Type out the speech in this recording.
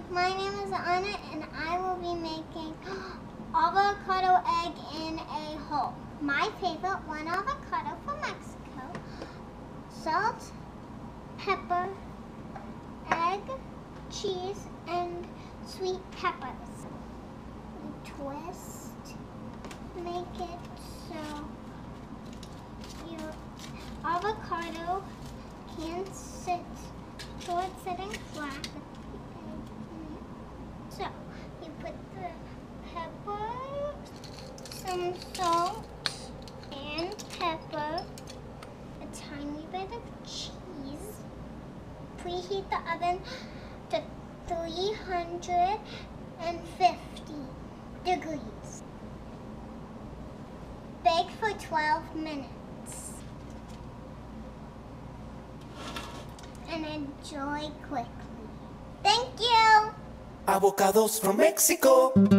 My name is Anna and I will be making avocado egg in a hole. My favorite, one avocado from Mexico, salt, pepper, egg, cheese, and sweet peppers. We twist, make it so your avocado can't sit, so it's sitting flat. So you put the pepper, some salt and pepper, a tiny bit of cheese. Preheat the oven to 350 degrees. Bake for 12 minutes. And enjoy quickly. Thank you! Avocados from Mexico.